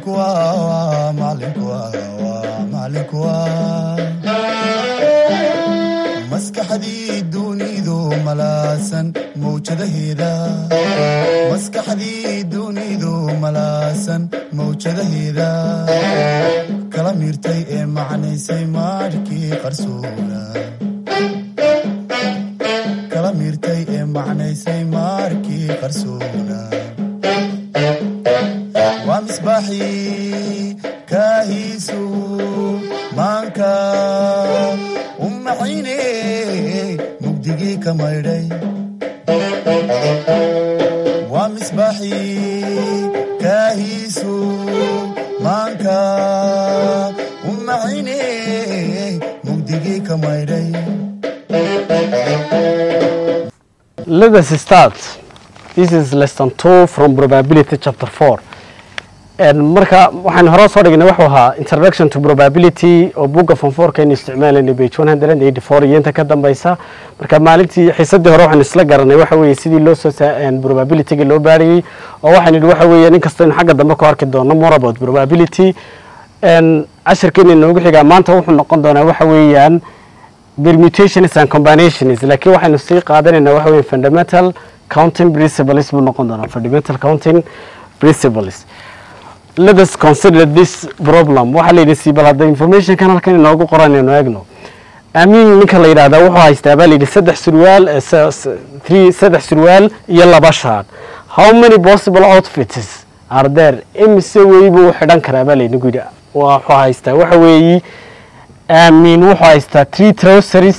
maskaxdii dunidu malaasan mawjadaheeda kala miirtay ee macnaysay maarkii qarsoona waa misbaaxii kaahiisu maanka umaxayne mugdigii ka maydhay waa misbaaxii kaahiisu maanka umaxayne mugdigii ka maydhay. Let us start. This is lesson 2 from probability chapter 4. And marka waxaan hore soo dhignay wuxuu ahaa introduction to probability oo buugga form 4 kan isticmaalayna page 184 iyo inta ka dambaysa. Marka maalintii xiisadii hore waxaan isla garanay waxa weeye sidii loo soo probability loo baariyay oo waxaan idhi waxa weeye in kasta in xagga dambe ku arki doono more about probability. And casharkeena noogu xiga maanta wuxuu noqon doonaa waxa weeyaan permutations and combinations, laakiin waxaanu sii qaadanaynaa waxa weeye fundamental counting principles buu noqon doonaa. Fundamental counting principles. Let us consider this problem. waxa la yidhi bal hadda information kan halkan inoogu qoran inuu eegno. Aamin ninka la yiraahdo wuxuu haystaa bal yidhi saddex surwaal iyo laba shaar. How many possible outfits are there? Imise way buu xidhan karaa bal yidhi guud wuxuu haystaa waxa weeye Aamin wuxuu haystaa 3 trousers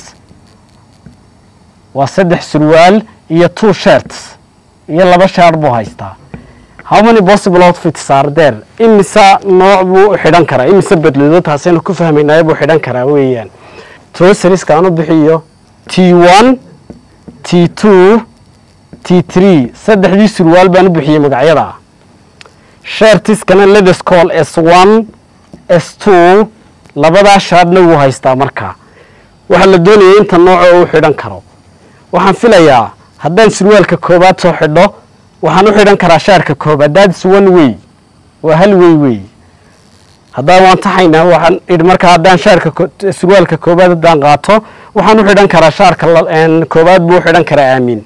waa saddex surwaal iyo 2 shirts iyo laba shaar buu haystaa. How many possible outfits are there? Imisa nooc buu xidhan karaa, imisa bedledo taasaynu ku fahmaynaa buu xidhan karaa weeyaan. Trousers kaanu bixiyo T1, T2, T3 saddexdii surwaal baan u bixiyay magacyada. Shirts kana let us call S1, S2 labada shaarna wuu haystaa markaa. Waxa la doonayaa inta nooc uu xidhan karo. Waxaan filayaa haddaan surwaalka koobaad soo xidho waxaan u xidhan karaa shaarka koobaad. That's one way. waa hal way. haddaan waan taxaynaa waxaan idhi markaa haddaan shaarka surwaalka koobaad haddaan qaato waxaan u xidhan karaa shaarka koobaad buu xidhan karaa Aamin.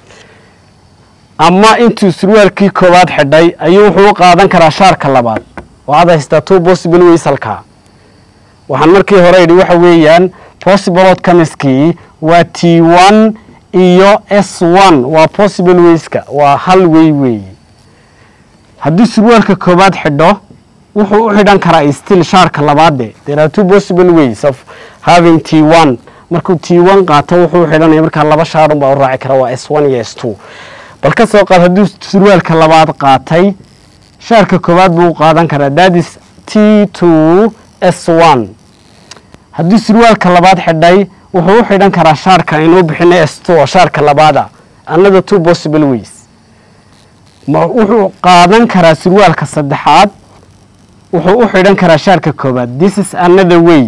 ama intuu surwaalkii koobaad xidhay ayuu wuxuu u qaadan karaa shaarka labaad. waxaad haystaa 2 possible ways halkaa. waxaan markii hore idhi waxa weeyaan possible outcomeski waa T1 iyo S1 waa possible wayska waa hal way. haddii surwaalka koobaad xidho wuxuu u xidhan karaa still shaarka labaad. There are 2 possible ways of having T1. markuu T1 qaato wuxuu xidhanaya markaa laba shaar baa u raaci kara waa S1 iyo S2. bal ka soo qaad haddii surwaalka labaad qaatay shaarka koobaad buu qaadan karaa. That is T2 S1. haddii surwaalka labaad xidhay wuxuu u xidhan karaa shaarka inuu bixinay S2 oo shaarka labaada. another 2 possible ways. wuxuu qaadan karaa surwaalka saddexaad wuxuu u xidhan karaa shaarka koobaad. This is another way.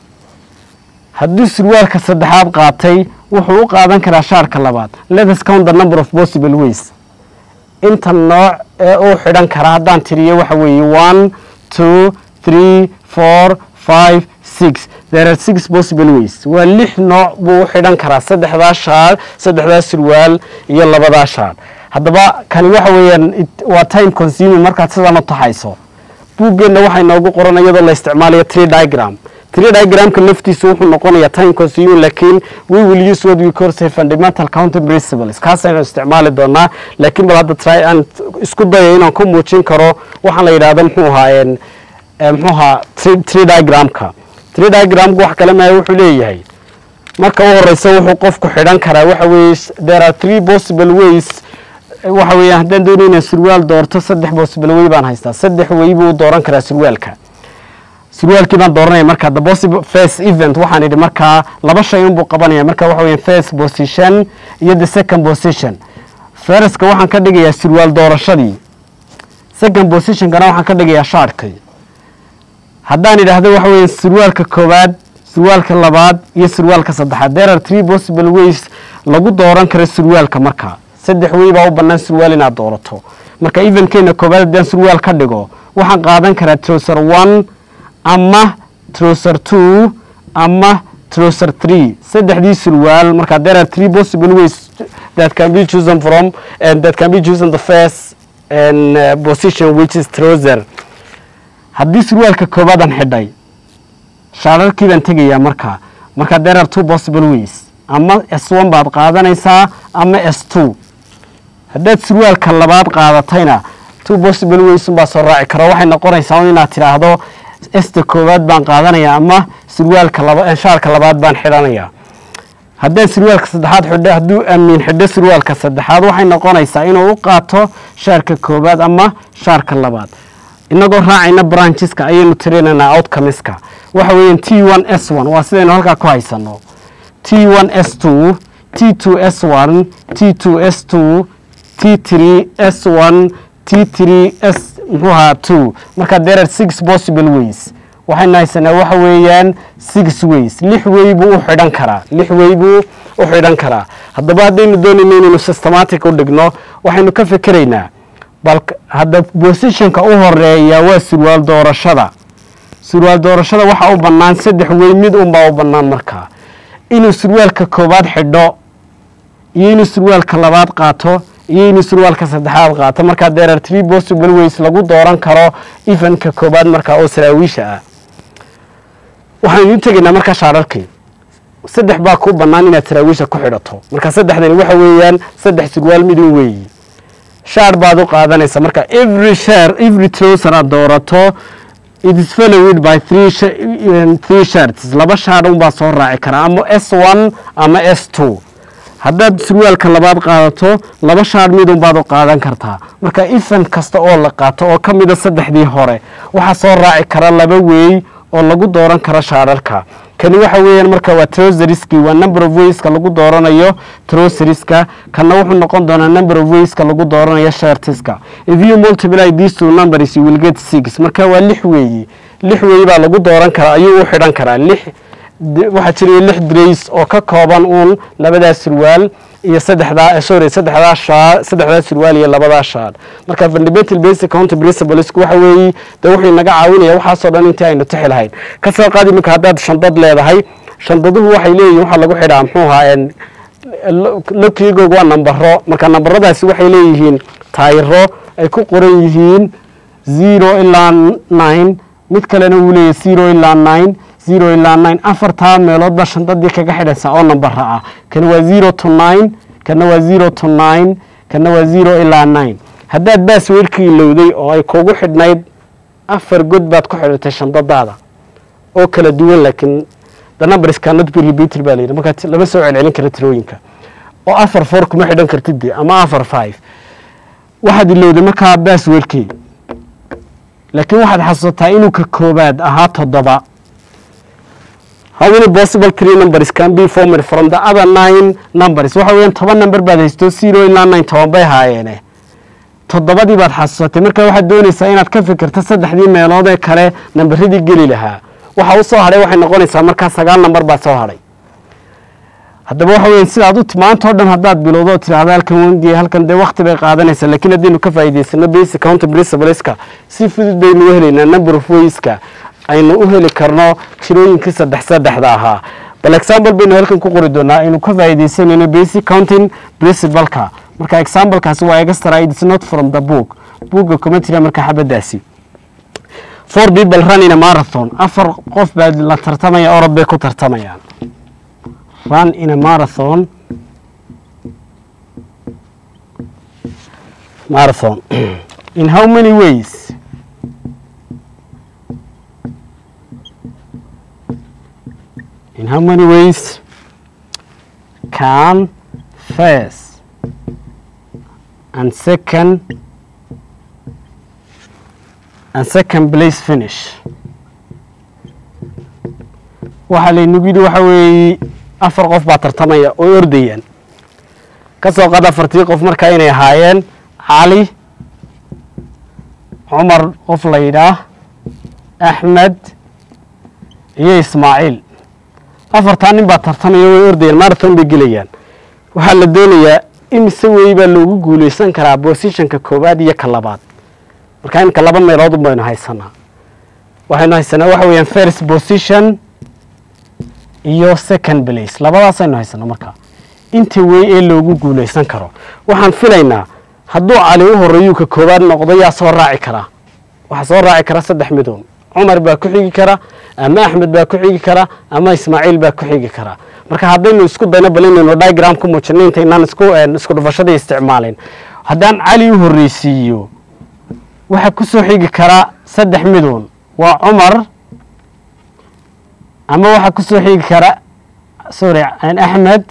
haddii surwaalka saddexaad qaatay wuxuu u qaadan karaa shaarka labaad. Let us count the number of possible ways. inta nooc ee uu xidhan karaa haddaan tiriyo waxa weeye 1 2 3 4 5 6. There are 6 possible ways. waa 6 nooc buu xidhan karaa saddexda shaar saddexda surwaal iyo labada shaar. haddaba kan waxa weeyaan waa time consuming markaad sidan u taxayso. buuggeena waxay noogu qoran iyadoo la isticmaalayo tree diagram. tree diagramka laftiisu wuxuu noqonayaa time consuming laakiin we will use what we call fundamental counting principles. kaasaynu isticmaali doonaa laakiin bal hadda try and isku dayo inaan ku muujin karo waxaan la yiraahdo muxuu ahaa tree diagramka. tree diagramku wax kale ma wuxuu leeyahay marka uu horeyso wuxuu qofku xidhan karaa waxa weeye there are 3 possible ways. waxa weeye haddaan doonayna surwaal doorto 3 possible way baan haystaa. 3 way buu dooran karaa surwaalka. surwaalkii baan dooranaya marka the possible first event waxaan idhi markaa laba shay unbuu qabanaya marka waxa weeye first position iyo the second position. first-ka waxaan ka dhigayaa surwaal doorashadii. second position kana waxaan ka dhigayaa shaarkii. haddaan idhaahdo waxa weeye surwaalka koobaad surwaalka labaad iyo surwaalka saddexaad. there are 3 possible ways lagu dooran karo surwaalka markaa. 3 way baa u bannaan surwaal inaad doorato. marka evenkeena koobaad haddaan surwaal ka dhigo waxaan qaadan karaa trouser 1 ama trouser 2 ama trouser 3 saddexdii surwaal marka there are three possible ways that can be chosen from and that can be chosen the first and position which is trouser haddii surwaalka koobaadaan xidhay shaararkii baan tegayaa marka there are two possible ways ama S1 baad qaadanaysaa ama S2 haddaad surwaalka labaad qaadatayna two possible ways baa soo raaci karo waxay noqonaysaa inaad tiraahdo esta koobaad baan qaadanaya ama surwaalka shaarka labaad baan xidhanaya haddii surwaalka saddexaad xidho hadduu amiin xidho surwaalka saddexaad waxay noqonaysaa inuu u qaato shaarka koobaad ama shaarka labaad inagoo raacayna brancheska ayaynu tirinaynaa outcomeska waxa weeyaan T1S1 waa sidaynu halkaa ku haysano T1S2 T2S1 T2S2 T3S1 T3S muxuu ahaa 2 marka there are 6 possible ways waxaynu haysanaa waxa weeyaan 6 ways 6 way buu u xidhan karaa haddaba haddaynu doonayno inaynu systematic u dhigno waxaynu ka fikiraynaa bal hadda positionka u horeeya waa surwaal doorashada waxa u bannaan 3 way mid unbaa u bannaan markaa inuu surwaalka koobaad xidho iyo inuu surwaalka labaad qaato iyo inuu surwaalka saddexaad qaato marka there are three possible ways lagu dooran karo evenka koobaad marka oo saraawiisha ah waxaan u tegaynaa marka shaararkii saddex baa ku bannaan inaad saraawiisha ku xidhato marka saddexdani waxa weeyaan saddex surwaal mid weeyi shaar baad u qaadanaysaa marka every trouser aad doorato it is followed by three shirts laba shaar baa soo raaci kara ama S1 ama S2 haddaad surwaalka labaad qaadato laba shaar mid baad u qaadan kartaa marka even kasta oo la qaato oo ka mid ah saddexdii hore waxa soo raaci kara laba way oo lagu dooran karo shaararka kani waxa weeyaan marka waa trouserski waa number of ways ka lagu dooranayo trouserska kana wuxuu noqon doonaa number of ways ka lagu dooranayo shirtska if you multiply these two numbers you will get 6 marka waa 6 way baa lagu dooran karaa ayuu u xidhan karaa 6 waxa jira 6 drays oo ka kooban uun labadaas surwaal iyo saddexdaa surwaal iyo labadaa shaar marka fundamental basic count principles waxa weeye wuxuu naga caawinaya waxa soo dhan inta aynu tixi lahayn ka soo qaadi marka haddaad shandad leedahay shandaduhu waxay leeyihiin waxa lagu xidhaa muxuu ahaa lokiigoog waa nambaro marka nambaradaasi waxay leeyihiin taayiro ay ku qoran yihiin 0 ilaa 9 mid kalena uu leeyahay 0 ilaa 9 0 ilaa 9 afartaa meelood ba shandadii kaga xidhaysa oo nambara ah kana waa 0 to 9 kana waa 0 to 9 kana waa 0 ilaa 9 haddaad passwordkii ilowday oo ay kugu xidhnayd afar god baad ku xidhatay shandadaada oo kala duwan laakiin the numbers cannot be repeated baa leeyahay marka lama soo celcelin karo tirooyinka oo afar 4 kuma xidhan kartid ama afar 5 waxaad ilowday marka passwordkii laakiin waxaad xasuusataa inuu ka koobaad ahaa 7 how many possible three numbers can be formed from the other 9 numbers waxa weeyaan 10 number baad haysto 0 ilaa 9 10 bay haayeen toddobadii baad xasuusatay marka waxaad doonaysaa inaad ka fikirto saddexdii meelood ee kale nambaradii geli lahaa waxa uu soo haray waxay noqonaysaa marka 9 number baa soo haray haddaba waxa weeyaan sidaad u timaanto dhan haddaad bilowdo tiraahdo halkan de waqti bay qaadanaysaa laakiin haddii ka faa'iideysano basic count principleska si fudud baynu helaynaa number of wayska aynu u heli karno tirooyinkii saddexda ahaa bal example baynu halkan ku qori doonaa aynu ka faa'iideysanayno basic counting principle-ka marka example-kaasi waa extra it's not from the book buugga kuma jira marka xabadaasi 4 people running a marathon afar qof baa la tartamaya orod bay ku tartamayaan run in a marathon in how many ways can first and second place finish waxa laynagu yidhi waxa weeye afar qof baa tartamaya oo ordayaan ka soo qaad afartii qof marka inay ahaayeen cali cumar qof la yidhaah axmed iyo ismaaciil afartaa nin baa tartamaya way ordayaan marathon bay gelayaan waxaa la doonayaa imise wey baa loogu guuleysan karaa positionka koobaad iyo ka labaad marka imka laba meelood baynu haysanaa waxaynu haysanaa waxa weeyaan first position iyo second place labadaas aynu haysanaa marka inta way ee loogu guuleysan karo waxaan filaynaa hadduu cali u horeeyo ka koobaad noqdo yaa soo raaci kara waxa soo raaci kara saddex midoon cumar baa ku xigi kara ama axmed baa ku xigi kara ama ismaaciil baa ku xigi kara marka haddaynu isku dayno bal inaynu diagram ku muujino intaynaan isku dhufashada isticmaalin haddaan cali u horreysiiyo waxa ku soo xigi kara saddex midoon waa cumar ama waxa ku soo xigi kara axmed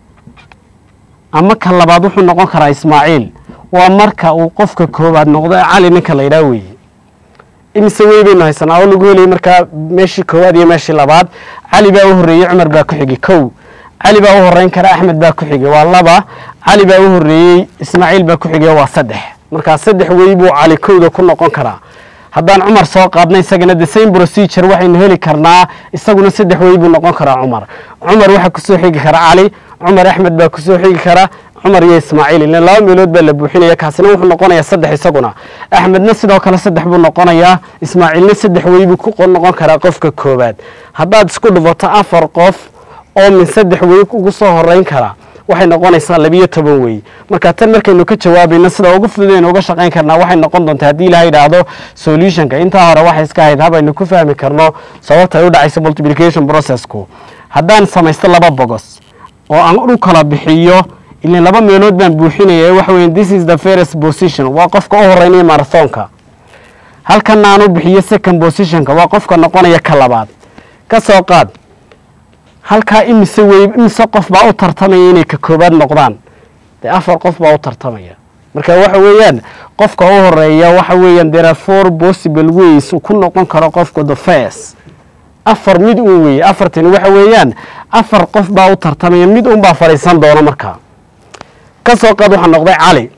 ama ka labaad wuxuu noqon karaa ismaaciil waa marka uu qofka koobaad noqdo cali ninka la yidhaah weeye imise wey baynu haysanaa oo lagu heliyay markaa meeshii koowaad iyo meeshii labaad cali baa u horreeyey cumar baa ku xigay kow cali baa u horreyn kara axmed baa ku xigay waa laba cali baa u horreeyey ismaaciil baa ku xigay waa saddex markaa saddex wey buu cali kowda ku noqon karaa haddaan cumar soo qaadna isagana the same procedure waxaynu heli karnaa isaguna saddex wey buu noqon karaa cumar waxaa kusoo xigi kara cali cumar axmed baa kusoo xigi kara cumar iyo ismaaciil ilaa laba meelood baa la buuxinaya kaasina wuxuu noqonayaa saddex isaguna axmedna sidoo kale saddex buu noqonayaa ismaaciilna saddex wey buu ku noqon karaa qofka koobaad haddaad isku dhufato afar qof oo min saddex wey ugu soo horeyn kara waxay noqonaysaa 12 wey marka tan markaynu ka jawaabayno sida ugu fududeen uga shaqayn karnaa waxay noqon doontaa haddii ilaahay yiraahdo solutionka inta hore waxa iska ahayd habaynu ku fahmi karno sababta ay u dhacayso multiplication processku haddaan samaysto laba bogos oo aan u kala bixiyo ilaa laba meelood baan buuxinaya waxa weeyaan this is the first position waa qofka u horeynaya marathonka halkan aan u bixiyo second positionka waa qofka noqonaya ka labaad ka soo qaad halka imise qof baa u tartamaya inay ka koobaad noqdaan afar qof baa u tartamaya marka waxa weeyaan qofka u horeeya waxa weeyaan there are four possible ways ku noqon karo qofka the first afar mid uu weey afartan waxa weeyaan afar qof baa u tartamaya mid baa fariisan doona marka ka soo qaad waxa noqday cali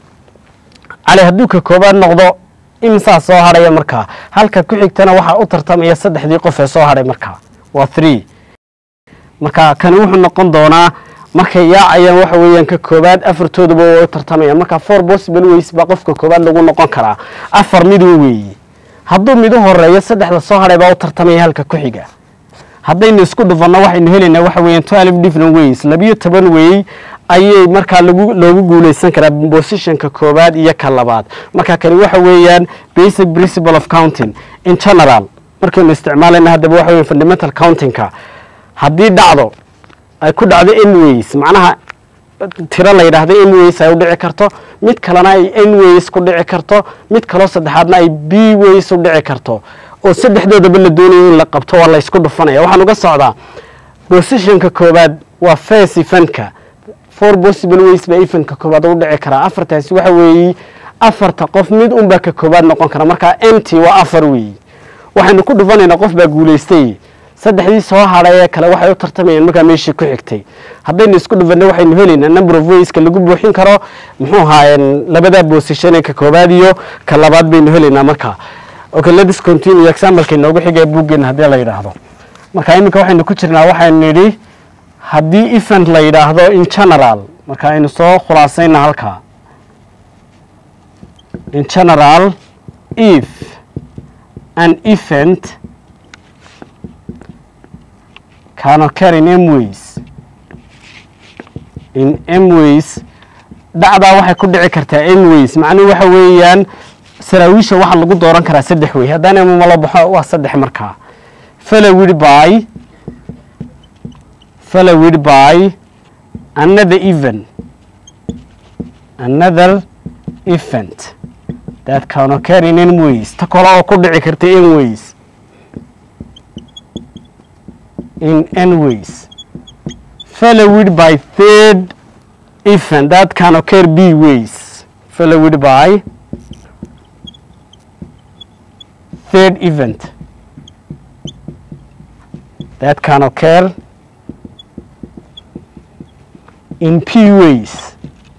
hadduu ka koobaad noqdo imisa soo haraya marka halka ku xigtana waxa u tartamaya saddexdii qof ee soo haray marka waa 3 marka kan wuxuu noqon doonaa markay yaacayaan waxa weeyaan ka koobaad afartooduba way tartamayaan marka four possible ways baa qofka koobaad lagu noqon karaa afar mid weey hadduu mid horeeyo saddexda soo haray baa u tartamaya halka ku xiga haddaynu isku dhufano waxaynu helaynaa waxa weeyaan 12 different ways 12 way ayay marka loogu guuleysan karaa positionka koobaad iyo ka labaad marka kani waxa weeyaan basic principle of counting in general markaynu isticmaalayna hadaba waxa weeyaan fundamental countingka haddii dhacdo ay ku dhacdo n ways macnaha tiro la yiraahdo n ways ay u dhici karto mid kalena ay n ways ku dhici karto mid kale saddexaadna ay b ways u dhici karto oo saddexdoodaba la doonayo in la qabto waa la isku dhufanaya waxaan uga socdaa positionka koobaad waa first eventka four possible ways ba eventka koobaad u dhici kara afartaas waxa weeye afarta qof mid baa ka koobaad noqon kara marka mt waa afar weey waxaanu ku dhufanaynaa qof baa guuleystay saddexdii soo haray kale waxay u tartamayeen marka meeshii ku xigtay haddaynu isku dhufano waxaynu helaynaa number of ways ka lagu buuxin karo muxuu ahaayeen labada position ee ka koobaad iyo ka labaad baynu helaynaa marka okay let's continue example-ka inoogu xigay bookgan haddii la yiraahdo marka iminka waxaynu ku jirnaa waxaynu nidhi haddii event la yiraahdo in general marka aynu soo khulaasayna halka in general if an event can occur in m ways dhacdaa waxay ku dhici kartaa m ways macnuhu waxa weeyaan saraawiisha waxa lagu dooran karaa saddex way haddaan m la baxo waa saddex markaa followed by another event that can occur in m ways ta kale oo ku dhici karta m ways in n ways followed by third event that can occur b ways followed by third event that can occur in p ways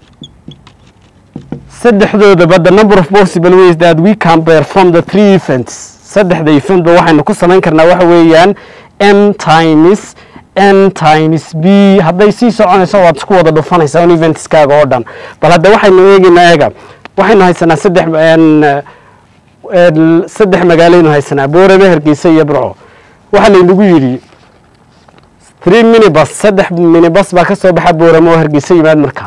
saddexdoodaba the number of possible ways that we can perform the three events saddexda event ba waxaynu ku samayn karnaa waxa weeyaan m times n times b hadday sii soconayso waad isku wada dhufanaysaa un eventskaaga oo dhan bal hadda waxaynu eegaynaa waxaynu haysanaa saddex saddex magaaleynu haysanaa boorame hargeysa iyo burco waxaa laynagu yidhi 3 minibus saddex minibus baa ka soo baxa boorame oo hargeysa yimaad markaa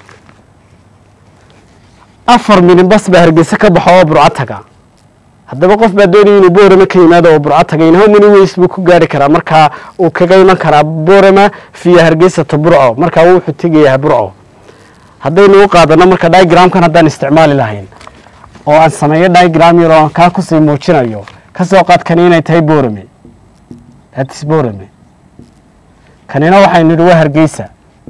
4 minibus baa hargeysa ka baxo oo burco taga haddaba qof baa doonaya inuu boorame ka yimaado oo burco taga in how many ways buu ku gaari karaa markaa uu kaga iman karaa boorame fiya hargeysa to burco markaa wuxuu tegayaa burco haddaynu u qaadano marka diagramkan haddaan isticmaali lahayn oo aan sameeyo diagram yar oo aan kaa kusii muujinayo ka soo qaad kani inay tahay boorame that's boorame kanina waxaynu nidhi waa hargeysa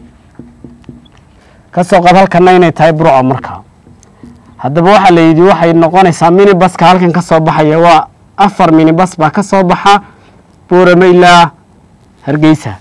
ka soo qaad halkana inay tahay burco markaa haddaba waxaa la yidhi waxay noqonaysaa minibuska halkan ka soo baxaya waa 4 minibus baa ka soo baxa boorame ilaa hargeysa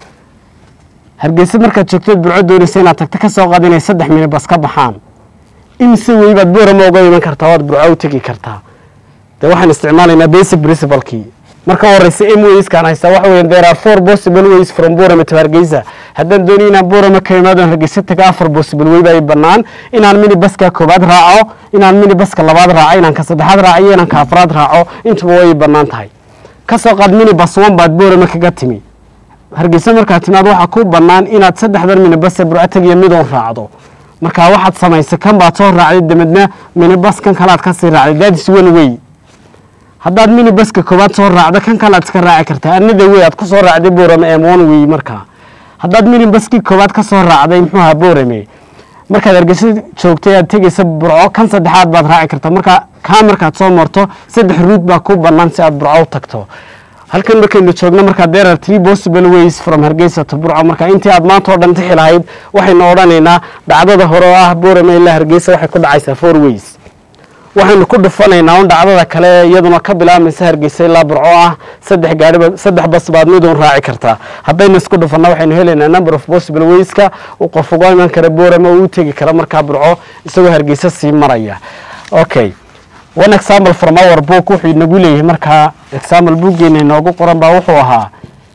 hargeysa markaad joogtood burco doonaysa inaad tagto ka soo qaad inay 3 minibus ka baxaan imse wey baad boorame uga iman kartaa waad burco u tegi kartaa dee waxaan isticmaalaynaa basic principalkii marka horeysa m wayskaan haysta waxa weeyaan there are 4 possible ways from boorame to hargeysa haddaan doonay inaan boorame ka imaado hargeysa taga 4 possible way baa bannaan inaan minibuska koobaad raaco inaan minibuska labaad raaco inaan ka saddexaad raaco inaan ka afraad raaco intuba way bannaan tahay ka soo qaad minibus 1 baad boorame kaga timi hargeysa markaad timaad waxaa ku bannaan inaad saddexdan minibus burco tagiyo midoon raacdo markaa waxaad samaysay kan baad soo raacday damadna minibuskan kalaad ka sii raacday that is one way haddaad minibuska koobaad soo raacdo kan kalaad iska raaci kartaa another way aad ku soo raacday boorame m1 way markaa haddaad minibuskii koobaad ka soo raacday muxuu ahaa boorame markaad hargeysa joogtay aad tegaysa burco kan saddexaad baad raaci kartaa markaa kaa markaad soo marto 3 ruut baa ku bannaan si aad burco u tagto halkan markaynu joogno markaa there are 3 possible ways from hargeysa to burco markaa intii aad maanta oo dhan tixi lahayd waxaynu odhanaynaa dhacdada hore oo ah boorame ilaa hargeysa waxay ku dhacaysaa 4 ways waxaynu ku dhufanaynaa un dhacdada kale iyaduna ka bilaabaysa hargeysa ilaa burco ah 3 gaariba 3 bas baad midoon raaci kartaa haddaynu isku dhufano waxaynu helaynaa number of possible wayska uu qof uga iman kara boorame oo u tegi kara markaa burco isagoo hargeysa sii maraya okay one example from our book wuxuu inagu leeyahay markaa example bookgeena inoogu qoran baa wuxuu ahaa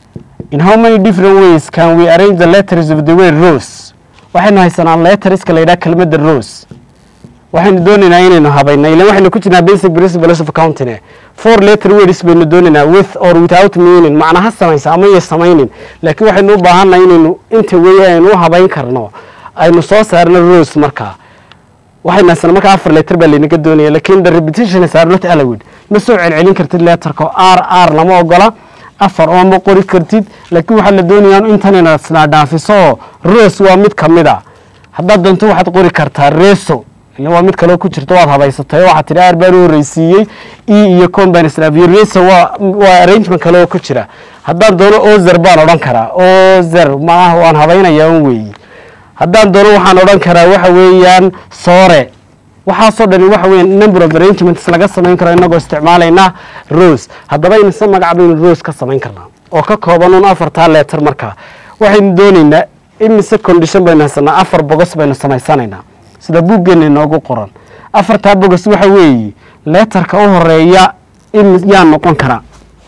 in how many different ways can we arrange the letters of the word rose waxaynu haysanaa letterska la yidhaha kelmadda rose waxaynu doonaynaa inaynu habayno ilaan waxaynu ku jirnaa basic principles of accounting 4 letter words baynu doonaynaa with or without meaning macna ha samaysa ama iyo samaynin laakiin waxaynu u baahannahay inaynu inta weeye aynu u habayn karno aynu soo saarno rose markaa waxaynu haysanaa markaa 4 letter baa laynaga doonaya laakiin the repetitions are not allowed ma soo celcelin kartid letterka r lama ogola 4 oo ma qori kartid laakiin waxaa la doonayaa intan inaad isla dhaafiso rose waa mid ka mid ah haddaad doonto waxaad qori kartaa reso waa mid kale ku jirto waad habaysatay waxa tiri aar baan u horeysiiyay iyo combine reso waa arrangement kale oo ku jira haddaan doono ozer baan odhan karaa ozer maaha waan habaynayaa un weeyi haddaan doono waxaan odhan karaa waxa weeyaan soore waxaasoo dhani waxa weeyaan number of arrangements laga samayn karo inagoo isticmaalayna rose haddaba inse magac baynu rose ka samayn karnaa oo ka kooban un 4 letter markaa waxaynu doonaynaa imise condition baynu haysanaa 4 bogos baynu samaysanaynaa sida buuggeena inoogu qoran 4 bogos waxa weeye letterka u horeeya yaa noqon kara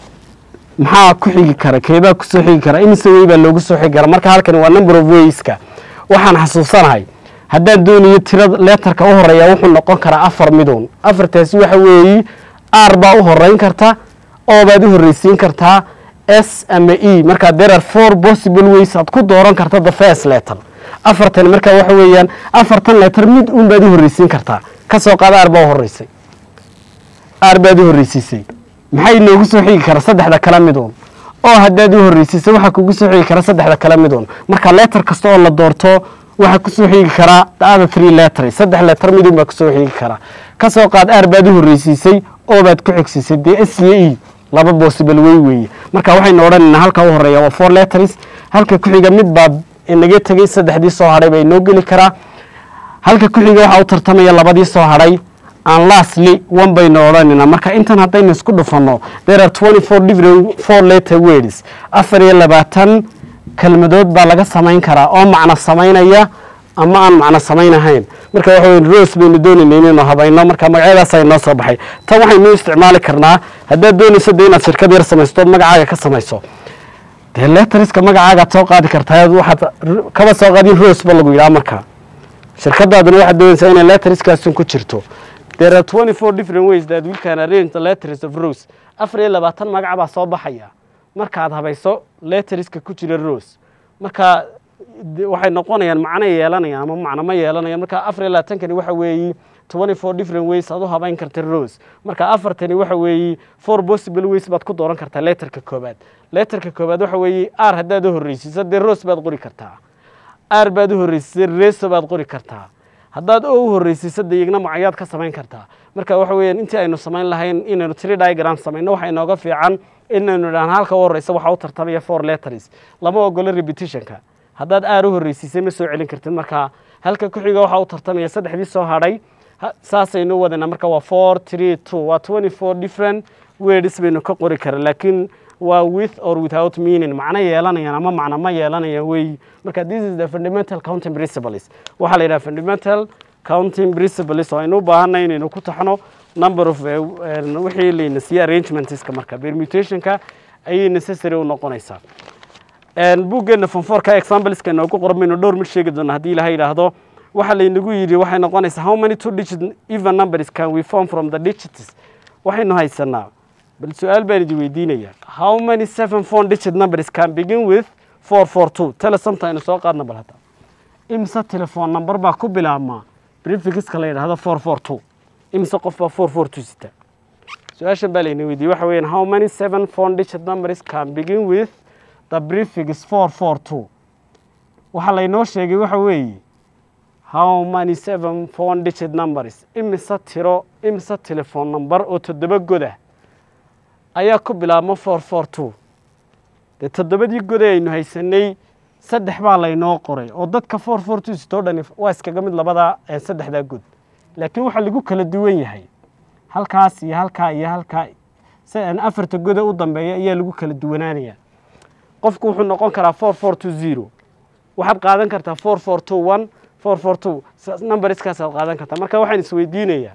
maxaa ku xigi kara keebaa ku soo xigi kara imise way baa loogu soo xigi kara marka halkan waa number of wayska waxaan xasuusanahay haddaan doonayo tirada letterka u horeeya wuxuu noqon karaa 4 midoon 4taasi waxa weeye r baa u horeyn karta o baad u horeysiin kartaa s ama e marka there are 4 possible ways aad ku dooran karta the first letter 4tan marka waxa weeyaan 4tan letter mid uun baad u horeysiin kartaa ka soo qaad r baa u horeysay r baad u horeysiisay maxay noogu soo xigi kara saddexda kala midoon oo haddaad u horeysiisay waxa kugu soo xigi kara saddexda kala midoon marka letter kasta oo la doorto waxa ku soo xigi kara the 3 letters saddex letter midun baa ku soo xigi kara ka soo qaad r baad u horeysiisay oo baad ku xigsiisay d s e laba possible way weeye marka waxaynu odhanaynaa halka u horeeya waa 4 letters halka ku xiga mid baad inaga tagay saddexdii soo hadhay bay noo geli karaa halka ku xiga waxa uu tartamaya labadii soo hadhay and lastly one baynu odhanaynaa marka intan haddaynu isku dhufano there are 24 different 4 letter words 24 kelmadood baa laga samayn karaa oo macno samaynaya ama aan macno samaynahayn marka waxa weyn rose baynu doonaynaa inaynu habayno marka magacyadaas ay noo soo baxay tan waxaynu isticmaali karnaa haddaad doonayso inaad shirkad yar samaysto magacaaga ka samayso dee letterska magacaaga soo qaadi kartaa waxaad kaba soo qaadin rose ba lagu yidhaha marka shirkadaaduna waxaad doonaysaa inay letterskaas ku jirto There are 24 different ways that we can arrange the letters of rows. 24 magac baa soo baxaya marka aad habayso letterska ku jira rows. Marka waxay noqonayaan macno yeelanayaan ama macno ma yeelanayaan. Marka 24 kani waxa weeye 24 different ways aad u habayn kartaa rows. Marka afartani waxa weeye 4 possible ways baad ku dooran kartaa letterka koobaad. Letterka koobaad waxa weeye r haddaad u horreysiiso de rows baad qori kartaa. r baad u horreysiiso rows baad qori kartaa. haddaad u horreysiiso deegna magacaad ka samayn kartaa. Marka waxa weeyaan intii aynu samayn lahayn inaynu tree diagram samayno waxa inooga fiican inaynu dhaan halka u horreysa waxa u tartamaya 4 letters lama ogolo repetitionka. haddaad r u horreysiisay ma soo celin kartid. marka halka ku xiga waxa u tartamaya saddexdii soo hadhay saasaynu wadana. marka waa 4 3 2 waa 24 different words baynu ka qori karaa laakiin waa with or without meaning macna yeelanayaan ama macna ma yeelanayaan way. marka this is the fundamental counting principles. waxa la yiraahdaa fundamental counting principles oo aynu u baahanay inaynu ku taxno number of wixii la nasiya arrangementska marka permutationka ay necessary u noqonaysaa. buuggeena form 4 ka examples ka noogu qormayno dhowr mid sheegi doona hadii Ilaahay yiraahdo. waxa la inagu yiri waxay noqonaysaa how many two digit even numbers can we form from the digits. waxaynu haysanaa bal su'aal baan idin weydiinaya how many 7 four digit numbers can begin with 442. tell us something soo qaadna bal hada imsa telephone number baa ku bilaabma prefix la yiraahdo 442. imsa qof baa 442 sita. su'aashan baa la inagu weydiiyay waxa weeyaan how many 7 four digit numbers can begin with the prefix 442. waxa la inoo sheegay waxa weeye how many 7 four digit numbers imsa tiro imsa telephone number oo toddoba goda ayaa ku bilaabma 442. de toddobadii god aynu haysanay saddex baa la inoo qoray oo dadka 442 soo dhan waa iskaga mid labada saddexda god laakiin waxa lagu kala duwan yahay halkaas iyo halka iyo halka saan afarta god u dambeeya ayaa lagu kala duwanaanaya. qofku wuxuu noqon karaa 4420 waxaad qaadan kartaa 4421 442 numberskaas aad qaadan kartaa. marka waxaan is weydiinayaa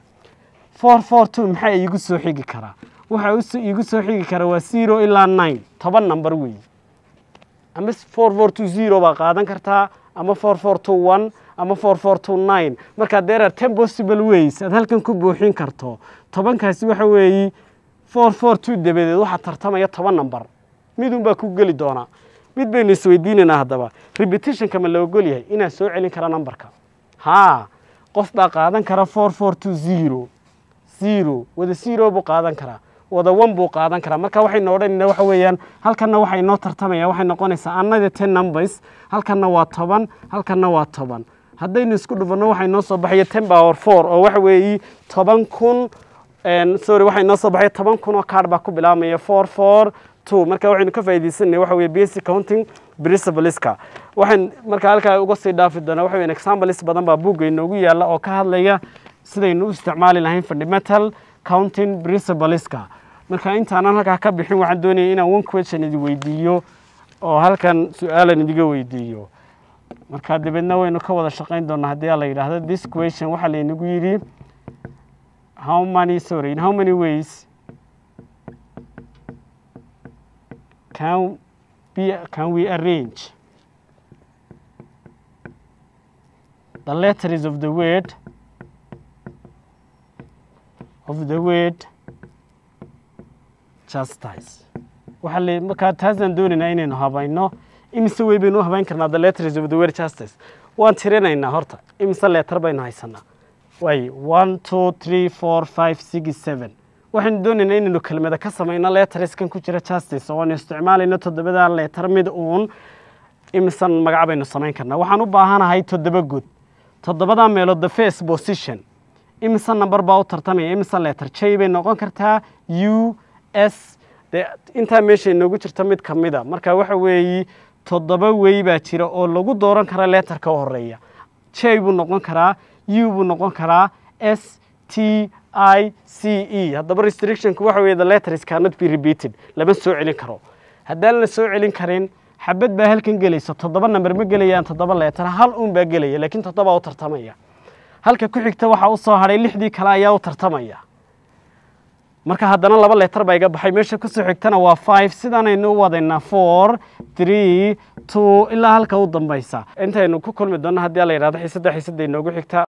442 maxay igu soo xigi karaa. waxa igu soo xigi kara waa 0 ilaa 9 toban number weey. ama 4420 baa qaadan kartaa ama 4421 ama 4429. marka there are 10 possible ways aad halkan ku buuxin karto. tobankaasi waxa weey 442 dabadeed waxa tartamaya toban number midun baa ku gali doona. mid baynu is weydiinayna hadaba repetition kama la ogol yahay inaa soo celin kara numberka. qof baa qaadan kara 4420 0 wada 0 buu qaadan kara wada 1 buu qaadan kara. marka waxaynu odhanaynaa waxa weeyaan halkana waxa inoo tartamaya waxay noqonaysaa another 10 numbers. halkana waa 10 halkana waa 10. haddaynu isku dhufano waxa inoo soo baxaya 10 power 4 oo waxa weeye 10,000 waxa inoo soo baxaya 10,000 oo card baa ku bilaabmaya 442. marka waxaynu ka faa'iideysanay waxa weeye basic counting principleska. waxaan marka halka uga sii dhaafi doona waxa weeye examples badan baa buugga inoogu yaala oo ka hadlaya sidaynu u isticmaali lahayn fundamental counting principleska. marka intaan halka ka bixin waxaan doonayaa inaan one question idin weydiiyo oo halkan su'aalan idiga weydiiyo. marka dibadna waynu ka wada shaqayn doonaa haddii la yiraahdo this question waxa la inagu yiri in how many ways can we arrange the letters of the word justice. waxa la marka taasan doonayna inaynu habayno imse way baynu habayn karnaa the letters of the word justice. waan tirinaynaa horta imse letter baynu haysanaa way 1 2 3 4 5 6 7. waxaan doonaynaa inaynu kelmada ka samayno letterskan ku jira justice oo aan isticmaalayno toddobada letter mid uun imsan magac baynu samayn karnaa. waxaan u baahanahay toddoba god toddobada meelood the first position imsan number baa u tartamaya imsan letter j bay noqon kartaa u s inta meesha inoogu jirta mid kamida. marka waxa weeye toddoba way baa jira oo lagu dooran kara letterka u horeeya. j buu noqon karaa u buu noqon karaa s t I C E. haddaba restrictionku waxa weeye the letters cannot be repeated lama soo celin karo. haddaan la soo celin karin xabad baa halkan gelaysa toddoba number ma gelayaan toddoba letter hal baa gelaya laakiin toddoba u tartamaya. halka ku xigta waxa u soo haray lixdii kale ayaa u tartamaya. marka haddana laba letter baa iga baxay meesha ku soo xigtana waa 5 sidaan aynu u wadaynaa 4 3 2 ilaa halka u dambaysa. intaynu ku kulmi doona haddii la yiraahdo xiisada inoogu xigta